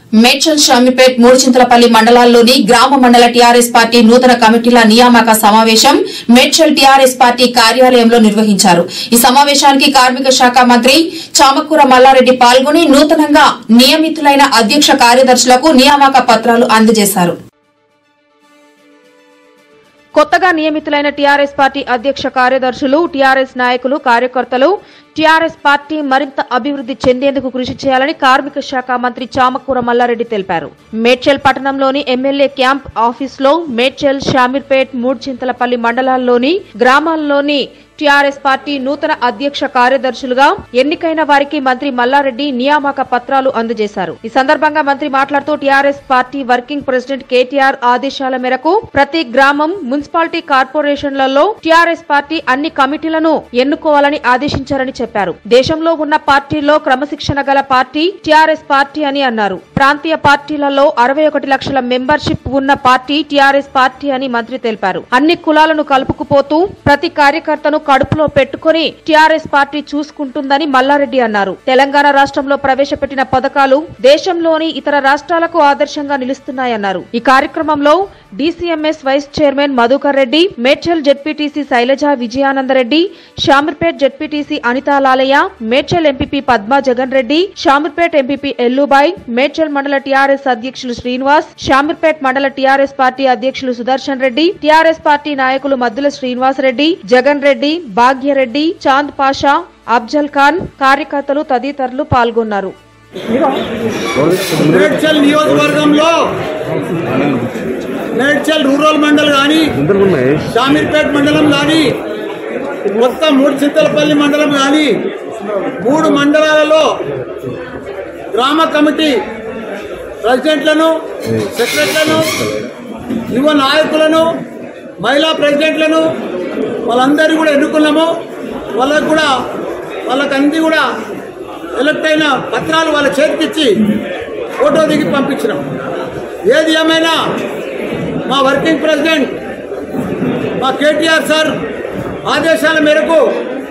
మేడ్చల్ షామీర్పేట్ మూడుచింతలపల్లి మండలాల్లోని గ్రామ మండల టీఆర్ఎస్ పార్టీ నూతన కమిటీల నియామక సమావేశం మేడ్చల్ టీఆర్ఎస్ పార్టీ కార్యాలయంలో నిర్వహించారు। ఈ సమావేశానికి కార్మిక శాఖ మంత్రి చామకూర మల్లారెడ్డి పాల్గొని నూతనంగా నియమితులైన అధ్యక్ష కార్యదర్శులకు నియామక పత్రాలు అందజేశారు। కొత్తగా నియమితులైన టీఆర్ఎస్ పార్టీ అధ్యక్ష కార్యదర్శులు, టీఆర్ఎస్ నాయకులు, కార్యకర్తలు టీఆర్ఎస్ పార్టీ మరింత అభివృద్ది చెందేందుకు కృషి చేయాలని కార్మిక శాఖ మంత్రి చామకూర మల్లారెడ్డి తెలిపారు। మేడ్చల్ పట్టణంలోని ఎమ్మెల్యే క్యాంప్ ఆఫీసులో మేడ్చల్, షామీర్పేట్, మూడుచింతలపల్లి మండలాల్లోని గ్రామాల్లోని టీఆర్ఎస్ పార్టీ నూతన అధ్యక్ష కార్యదర్శులుగా ఎన్నికైన వారికి మంత్రి మల్లారెడ్డి నియామక పత్రాలు అందజేశారు। ఈ సందర్భంగా మంత్రి మాట్లాడుతూ TRS party working president KTR ఆదేశాల మేరకు ప్రతి గ్రామం, మున్సిపాలిటీ కార్పొరేషన్లలో టీఆర్ఎస్ పార్టీ అన్ని కమిటీలను ఎన్నుకోవాలని ఆదేశించారని చెప్పారు। దేశంలో ఉన్న పార్టీల్లో క్రమశిక్షణ గల పార్టీ టీఆర్ఎస్ పార్టీ అని అన్నారు। ప్రాంతీయ పార్టీలలో 61 లక్షల మెంబర్షిప్ ఉన్న పార్టీ టీఆర్ఎస్ పార్టీ అని మంత్రి తెలిపారు। అన్ని కులాలను కలుపుకుపోతూ ప్రతి కార్యకర్తను కడుపులో పెట్టుకుని టీఆర్ఎస్ పార్టీ చూసుకుంటుందని మల్లారెడ్డి అన్నారు। తెలంగాణ రాష్ట్రంలో ప్రవేశపెట్టిన పథకాలు దేశంలోని ఇతర రాష్ట్రాలకు ఆదర్శంగా నిలుస్తున్నాయన్నారు। ఈ కార్యక్రమంలో DCMS vice chairman Madhukar Reddy, Medchal ZPTC Shailaja Vijayanand Reddy, Shamirpet ZPTC Anitha Lalaiah, Medchal MPP Padma Jagan Reddy, Shamirpet MPP Ellubai, Medchal మండల టీఆర్ఎస్ అధ్యక్షులు శ్రీనివాస్, షామీర్పేట్ మండల టీఆర్ఎస్ పార్టీ అధ్యక్షులు సుదర్శన్ రెడ్డి, టీఆర్ఎస్ పార్టీ నాయకులు మద్దుల శ్రీనివాస్ రెడ్డి, జగన్ రెడ్డి, భాగ్యరెడ్డి, చాంద్ పాషా, అఫ్జల్ ఖాన్, కార్యకర్తలు తదితరులు పాల్గొన్నారు। మేడ్చల్ నియోజకవర్గంలో మేడ్చల్ రూరల్ మండలం కానీ, షామీర్పేట్ మండలం కానీ, మొత్తం మూడుచింతలపల్లి మండలం కానీ 3 మండలాలలో గ్రామ కమిటీ ప్రెసిడెంట్లను, సెక్రటరీలను, యువ నాయకులను, మహిళా ప్రెసిడెంట్లను వాళ్ళందరూ కూడా ఎన్నుకున్నాము। వాళ్ళకన్నీ కూడా ఎలక్ట్ అయిన పత్రాలు వాళ్ళ చేతికిచ్చి ఫోటో దిగి పంపించినాం। ఏది ఏమైనా మా వర్కింగ్ ప్రెసిడెంట్ మా కేటీఆర్ సార్ ఆదేశాల మేరకు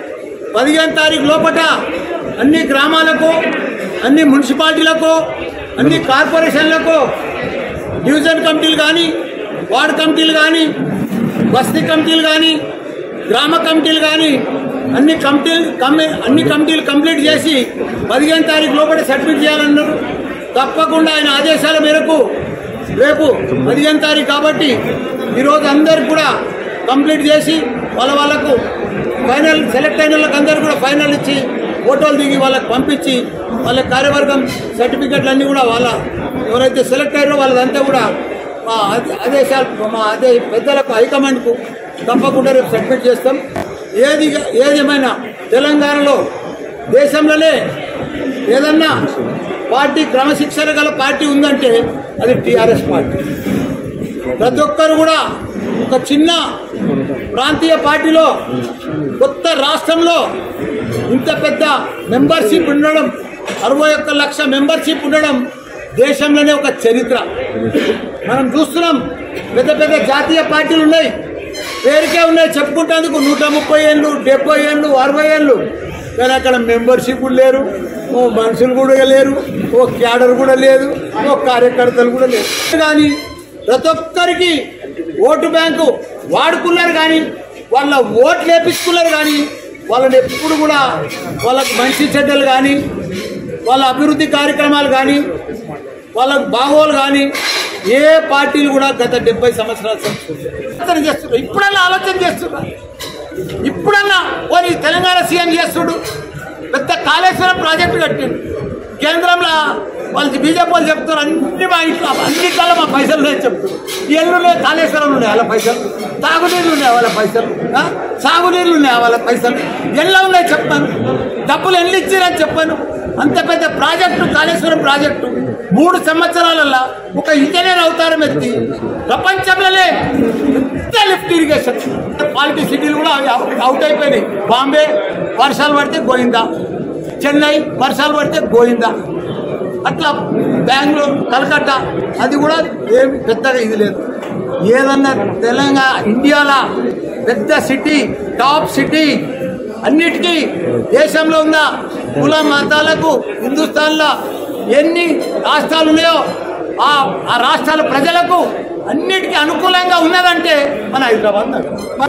15 తారీఖు లోపల అన్ని గ్రామాలకు, అన్ని మున్సిపాలిటీలకు, అన్ని కార్పొరేషన్లకు డివిజన్ కమిటీలు కానీ, వార్డు కమిటీలు కానీ, బస్తీ కమిటీలు కానీ, గ్రామ కమిటీలు కానీ అన్ని కమిటీలు కంప్లీట్ చేసి 15 తారీఖు లోపల సబ్మిట్ చేయాలన్నారు। తప్పకుండా ఆయన ఆదేశాల మేరకు రేపు 15 తారీఖు కాబట్టి ఈరోజు అందరికి కూడా కంప్లీట్ చేసి వాళ్ళకు ఫైనల్ సెలెక్ట్ అయిన వాళ్ళకి అందరికీ కూడా ఫైనల్ ఇచ్చి ఫోటోలు దిగి వాళ్ళకి పంపించి వాళ్ళ కార్యవర్గం సర్టిఫికెట్లు అన్నీ కూడా వాళ్ళ ఎవరైతే సెలెక్ట్ అయ్యారో వాళ్ళదంతా కూడా మా ఆదేశాలు మా పెద్దలకు హైకమాండ్కు తప్పకుండా రేపు సబ్మిట్ చేస్తాం। ఏదేమైనా తెలంగాణలో దేశంలోనే ఏదన్నా పార్టీ క్రమశిక్షణ గల పార్టీ ఉందంటే అది టీఆర్ఎస్ పార్టీ। ప్రతి ఒక్కరు కూడా ఒక చిన్న ప్రాంతీయ పార్టీలో కొత్త రాష్ట్రంలో ఇంత పెద్ద మెంబర్షిప్ ఉండడం, 61 లక్ష మెంబర్షిప్ ఉండడం దేశంలోనే ఒక చరిత్ర। మనం చూస్తున్నాం పెద్ద పెద్ద జాతీయ పార్టీలు ఉన్నాయి, పేరుకే ఉన్నాయి, చెప్పుకుంటేందుకు 130 ఏళ్ళు, 70 ఏళ్ళు, 60 ఏళ్ళు, కానీ అక్కడ మెంబర్షిప్ లేరు, ఓ మనుషులు కూడా లేరు, ఓ క్యాడర్ కూడా లేదు, ఓ కార్యకర్తలు కూడా లేరు। కానీ ప్రతి ఒక్కరికి ఓటు బ్యాంకు వాడుకున్నారు, కానీ వాళ్ళ ఓట్లు వేపించుకున్నారు, కానీ వాళ్ళని ఎప్పుడు కూడా వాళ్ళకు మంచి చెడ్డలు కానీ, వాళ్ళ అభివృద్ధి కార్యక్రమాలు కానీ, వాళ్ళకు బాగోలు కానీ ఏ పార్టీలు కూడా గత 70 సంవత్సరాలు చేస్తున్నారు। ఇప్పుడన్నా ఆలోచన చేస్తున్నారు, ఇప్పుడన్నా పోనీ తెలంగాణ సీఎం చేస్తుడు, పెద్ద కాళేశ్వరం ప్రాజెక్టు కట్టిండు, కేంద్రంలో వాళ్ళు బీజేపీ వాళ్ళు చెప్తున్నారు అన్ని మా ఇంట్లో అన్నిట్లలో మా పైసలు లేని చెప్తున్నారు। ఎల్లున్నాయి కాళేశ్వరం ఉన్నాయి వాళ్ళ పైసలు, తాగునీళ్ళు ఉన్నాయి వాళ్ళ పైసలు, సాగునీళ్ళు ఉన్నాయి వాళ్ళ పైసలు, ఎల్లా ఉన్నాయి చెప్పాను, డబ్బులు ఎల్లు ఇచ్చారని చెప్పాను। అంత పెద్ద ప్రాజెక్టు కాళేశ్వరం ప్రాజెక్టు 3 సంవత్సరాలలో ఒక ఇంజనీర్ అవతారం ఎత్తి ప్రపంచంలోనే పెద్ద లిఫ్ట్ ఇరిగేషన్ క్వాలిటీ సిటీలు కూడా అవుట్ అయిపోయినాయి। బాంబే వర్షాలు పడితే గోయిందా, చెన్నై వర్షాలు పడితే గోయిందా, అట్లా బెంగళూరు, కలకత్తా అది కూడా ఏమి పెద్దగా ఇది లేదు। ఏదన్నా తెలంగాణ ఇండియాలో పెద్ద సిటీ, టాప్ సిటీ అన్నిటికీ దేశంలో ఉన్న కుల మతాలకు హిందుస్థాన్లో ఎన్ని రాష్ట్రాలు ఉన్నాయో ఆ రాష్ట్రాల ప్రజలకు అన్నిటికీ అనుకూలంగా ఉన్నదంటే మన హైదరాబాద్ నగరం.